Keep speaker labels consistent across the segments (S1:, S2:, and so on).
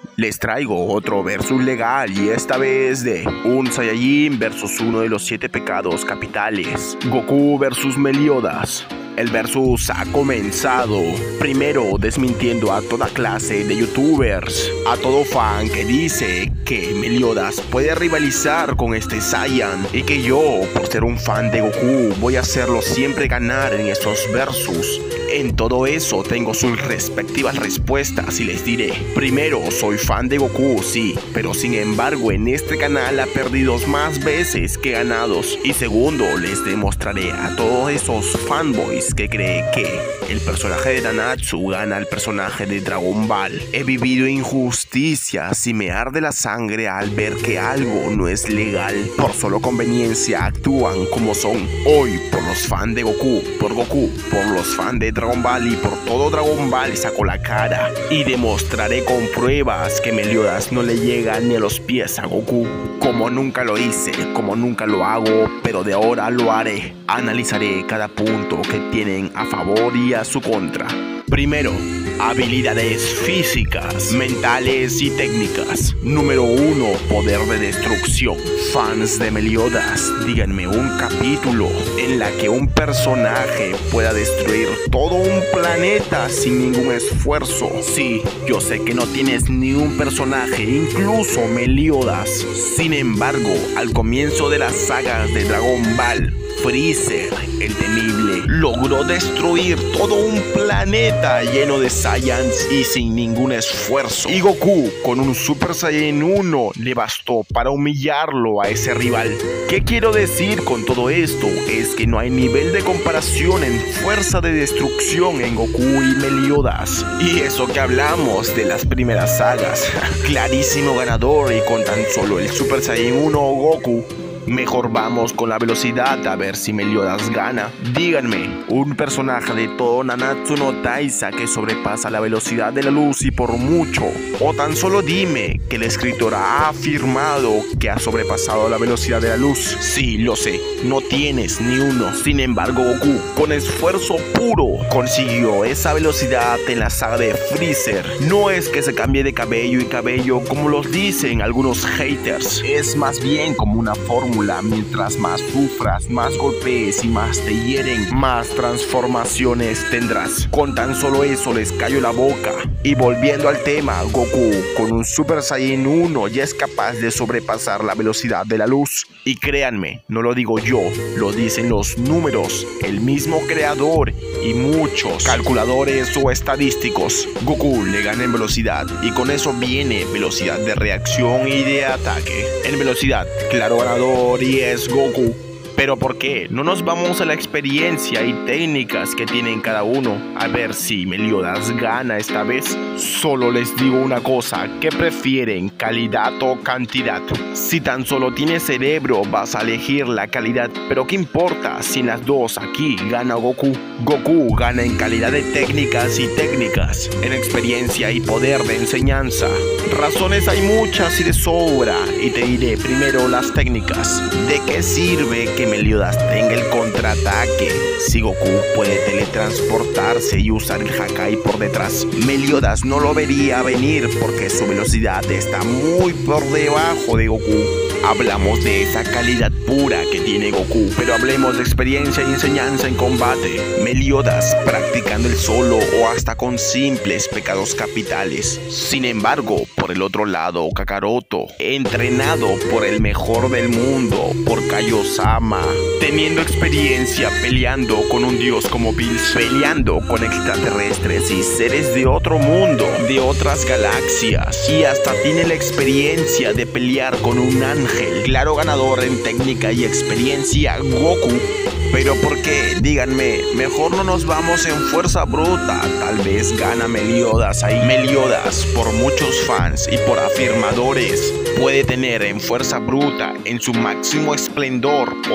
S1: Les traigo otro versus legal y esta vez de un Saiyajin versus uno de los 7 pecados capitales, Goku versus Meliodas. El versus ha comenzado, primero desmintiendo a toda clase de youtubers, a todo fan que dice que Meliodas puede rivalizar con este Saiyan y que yo, por ser un fan de Goku, voy a hacerlo siempre ganar en estos versus. En todo eso tengo sus respectivas respuestas y les diré: primero, soy fan de Goku, sí, pero sin embargo en este canal ha perdido más veces que ganados. Y segundo, les demostraré a todos esos fanboys que creen que el personaje de Nanatsu gana al personaje de Dragon Ball. He vivido injusticias y me arde la sangre al ver que algo no es legal. Por solo conveniencia actúan como son. Hoy, por los fans de Goku, por los fans de Dragon Ball y por todo Dragon Ball saco la cara y demostraré con pruebas que Meliodas no le llega ni a los pies a Goku. Como nunca lo hice, como nunca lo hago, pero de ahora lo haré. Analizaré cada punto que tienen a favor y a su contra. Primero, habilidades físicas, mentales y técnicas. Número 1, poder de destrucción. Fans de Meliodas, díganme un capítulo en la que un personaje pueda destruir todo un planeta sin ningún esfuerzo. Sí, yo sé que no tienes ni un personaje, incluso Meliodas. Sin embargo, al comienzo de las sagas de Dragon Ball, Freezer, el temible, logró destruir todo un planeta lleno de Saiyans y sin ningún esfuerzo. Y Goku, con un Super Saiyan 1, le bastó para humillarlo a ese rival. ¿Qué quiero decir con todo esto? Es que no hay nivel de comparación en fuerza de destrucción en Goku y Meliodas. Y eso que hablamos de las primeras sagas. Clarísimo ganador, y con tan solo el Super Saiyan 1 Goku. Mejor vamos con la velocidad a ver si Meliodas gana. Díganme, un personaje de todo Nanatsu no Taizai que sobrepasa la velocidad de la luz y por mucho. O tan solo dime que el escritor ha afirmado que ha sobrepasado la velocidad de la luz. Sí, lo sé, no tienes ni uno. Sin embargo, Goku, con esfuerzo puro, consiguió esa velocidad en la saga de Freezer. No es que se cambie de cabello y cabello como los dicen algunos haters. Es más bien como una fórmula. Mientras más sufras, más golpees y más te hieren, más transformaciones tendrás. Con tan solo eso les callo la boca. Y volviendo al tema, Goku con un Super Saiyan 1 ya es capaz de sobrepasar la velocidad de la luz. Y créanme, no lo digo yo, lo dicen los números, el mismo creador y muchos calculadores o estadísticos. Goku le gana en velocidad y con eso viene velocidad de reacción y de ataque. En velocidad, claro ganador, y es Goku. ¿Pero por qué? No nos vamos a la experiencia y técnicas que tienen cada uno a ver si Meliodas gana esta vez. Solo les digo una cosa: ¿qué prefieren, calidad o cantidad? Si tan solo tienes cerebro vas a elegir la calidad, pero ¿qué importa si en las dos aquí gana Goku? Goku gana en calidad de técnicas y técnicas, en experiencia y poder de enseñanza. Razones hay muchas y de sobra, y te diré primero las técnicas. ¿De qué sirve que Meliodas tenga el contraataque si Goku puede teletransportarse y usar el Hakai por detrás? Meliodas no lo vería venir porque su velocidad está muy por debajo de Goku. Hablamos de esa calidad pura que tiene Goku, pero hablemos de experiencia y enseñanza en combate. Meliodas practicando el solo o hasta con simples pecados capitales. Sin embargo, por el otro lado, Kakaroto, entrenado por el mejor del mundo, por Kaiosama, teniendo experiencia peleando con un dios como Bills, peleando con extraterrestres y seres de otro mundo, de otras galaxias, y hasta tiene la experiencia de pelear con un ángel. Claro ganador en técnica y experiencia, Goku. ¿Pero por qué? Díganme, mejor no nos vamos en fuerza bruta. Tal vez gana Meliodas ahí. Meliodas, por muchos fans y por afirmadores, puede tener en fuerza bruta, en su máximo esplendor, poder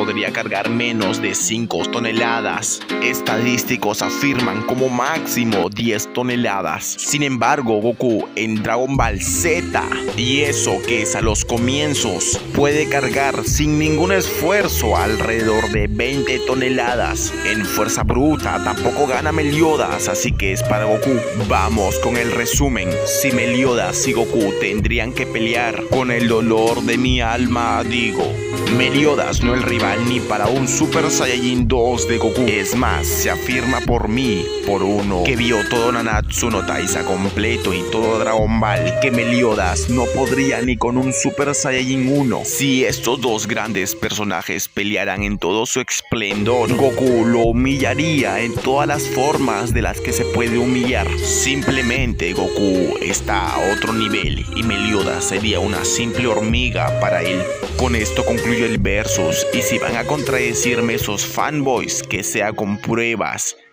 S1: podría cargar menos de 5 toneladas. Estadísticos afirman como máximo 10 toneladas. Sin embargo, Goku en Dragon Ball Z, y eso que es a los comienzos, puede cargar sin ningún esfuerzo alrededor de 20 toneladas. En fuerza bruta tampoco gana Meliodas, así que es para Goku. Vamos con el resumen. Si Meliodas y Goku tendrían que pelear, con el dolor de mi alma digo, Meliodas no es el rival ni para un Super Saiyajin 2 de Goku. Es más, se afirma por mí, por uno que vio todo Nanatsu no Taizai completo y todo Dragon Ball, que Meliodas no podría ni con un Super Saiyajin 1. Si estos dos grandes personajes pelearan en todo su esplendor, Goku lo humillaría en todas las formas de las que se puede humillar. Simplemente Goku está a otro nivel y Meliodas sería una simple hormiga para él. Con esto concluyo el versus, y si van a contradecirme esos fanboys, que sea con pruebas.